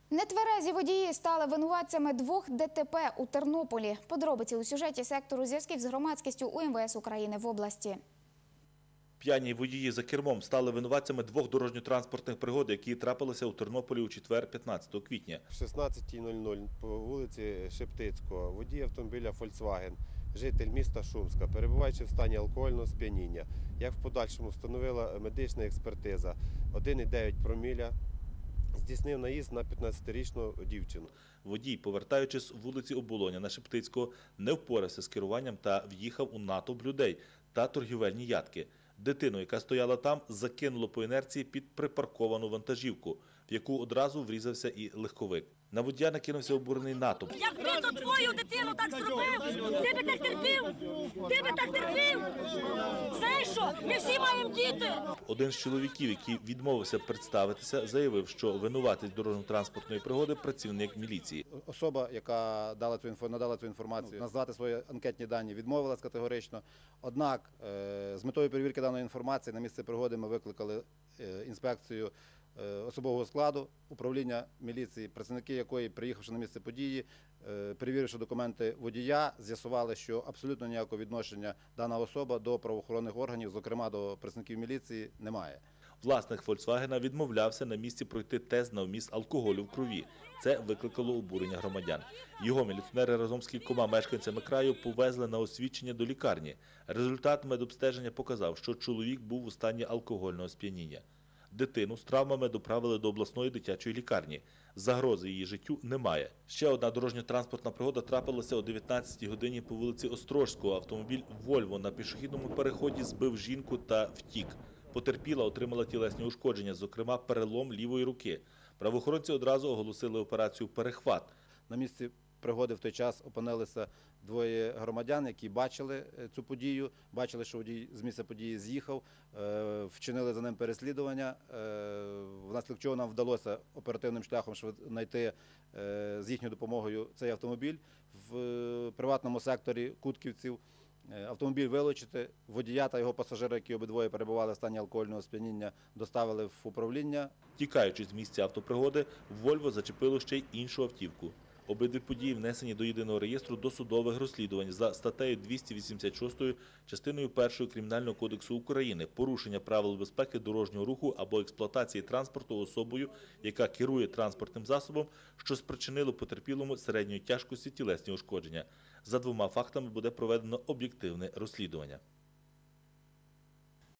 Нетверезі водії стали винуватцями 2 ДТП у Тернополі. Подробиці у сюжеті сектору зв'язків з громадськістю УМВС України в області. П'яні водії за кермом стали винуватцями 2 дорожньо-транспортних пригод, які трапилися у Тернополі у четвер, 15 квітня. В 16:00 по вулиці Шептицького водій автомобіля Volkswagen, житель міста Шумська, перебуваючи в стані алкогольного сп'яніння, як в подальшому встановила медична експертиза, 1,9 проміля, здійснив наїзд на 15-річну дівчину. Водій, повертаючись з вулиці Оболоня на Шептицького, не впорався з керуванням та в'їхав у натовп людей та торгівельні ядки. Дитину, яка стояла там, закинуло по інерції під припарковану вантажівку, в яку одразу врізався і легковик. На водія накинувся обурений натовп. Якби то твою дитину так зробив, ти би так терпів, ти би так терпів. Знаєш що, ми всі маємо діти. Один з чоловіків, який відмовився представитися, заявив, що винуватець дорожньо-транспортної пригоди – працівник міліції. Особа, яка надала цю інформацію, назвати свої анкетні дані, відмовилась категорично. Однак з метою перевірки даної інформації на місце пригоди ми викликали інспекцію особового складу управління міліції, працівники якої, приїхавши на місце події, перевіривши документи водія, з'ясували, що абсолютно ніякого відношення дана особа до правоохоронних органів, зокрема до працівників міліції, немає. Власник «Фольксвагена» відмовлявся на місці пройти тест на вміст алкоголю в крові. Це викликало обурення громадян. Його міліціонери разом з кількома мешканцями краю повезли на освідчення до лікарні. Результат медобстеження показав, що чоловік був у стані алкогольного сп'яніння. Дитину з травмами доправили до обласної дитячої лікарні. Загрози її життю немає. Ще одна дорожньо-транспортна пригода трапилася о 19-й годині по вулиці Острозького. Автомобіль «Вольво» на пішохідному переході збив жінку та втік. Потерпіла отримала тілесні ушкодження, зокрема перелом лівої руки. Правоохоронці одразу оголосили операцію «Перехват». На місці пригоди в той час опинилися 2 громадян, які бачили цю подію, бачили, що водій з місця події з'їхав, вчинили за ним переслідування, внаслідок чого нам вдалося оперативним шляхом знайти з їхньою допомогою цей автомобіль в приватному секторі Кутківців. Автомобіль вилучити, водія та його пасажира, які обидвоє перебували в стані алкогольного сп'яніння, доставили в управління. Тікаючи з місця автопригоди, «Вольво» зачепило ще й іншу автівку. Обидві події внесені до єдиного реєстру досудових розслідувань за статтею 286 частиною 1 Кримінального кодексу України «Порушення правил безпеки дорожнього руху або експлуатації транспорту особою, яка керує транспортним засобом, що спричинило потерпілому середньої тяжкості тілесні ушкодження». За 2 фактами буде проведено об'єктивне розслідування.